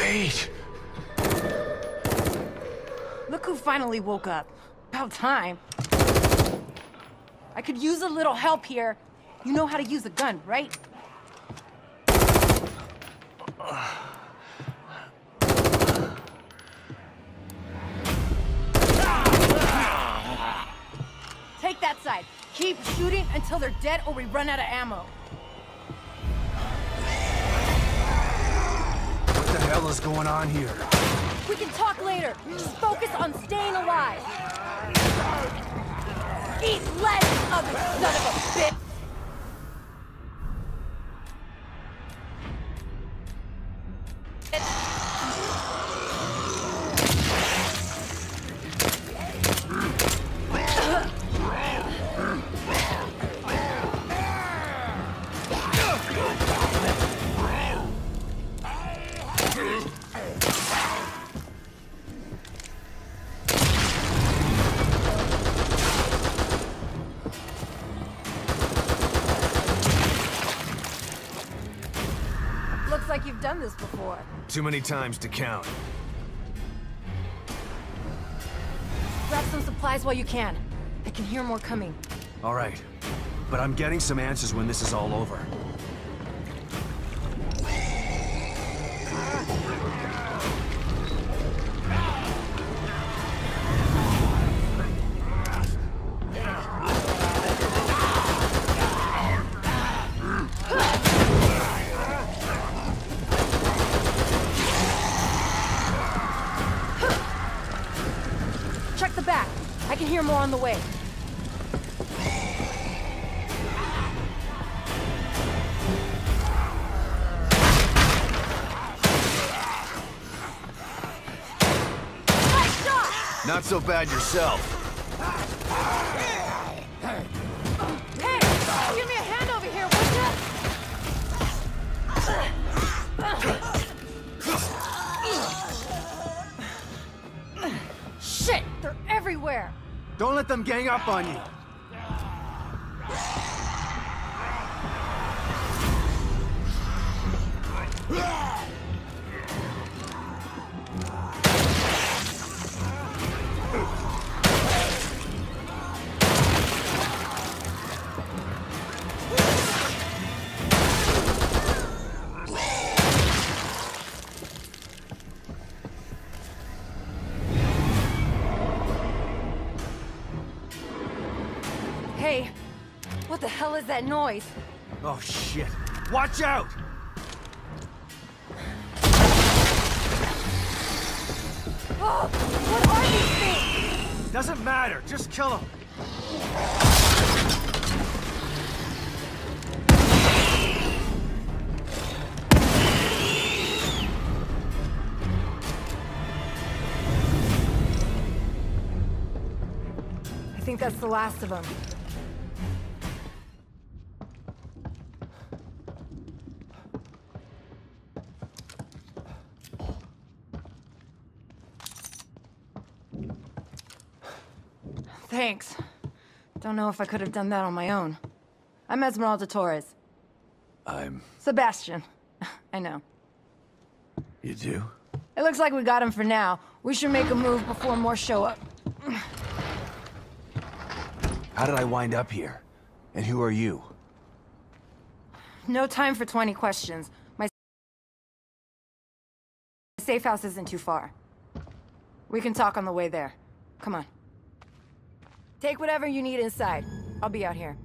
Wait. Look who finally woke up. About time. I could use a little help here. You know how to use a gun, right? Take that side. Keep shooting until they're dead or we run out of ammo. What the hell is going on here? We can talk later. Just focus on staying alive. Eat lettuce, other son of a bitch! Looks like you've done this before. Too many times to count. Grab some supplies while you can. I can hear more coming. All right. But I'm getting some answers when this is all over. Check the back. I can hear more on the way. Nice shot! Not so bad yourself. Hey! Give me a hand over here, would ya? Shit! They're everywhere! Don't let them gang up on you. Hey, what the hell is that noise? Oh, shit. Watch out! Oh, what are these things? Doesn't matter. Just kill them. I think that's the last of them. Thanks. Don't know if I could have done that on my own. I'm Esmeralda Torres. I'm... Sebastian. I know. You do? It looks like we got him for now. We should make a move before more show up. How did I wind up here? And who are you? No time for 20 questions. My safe house isn't too far. We can talk on the way there. Come on. Take whatever you need inside. I'll be out here.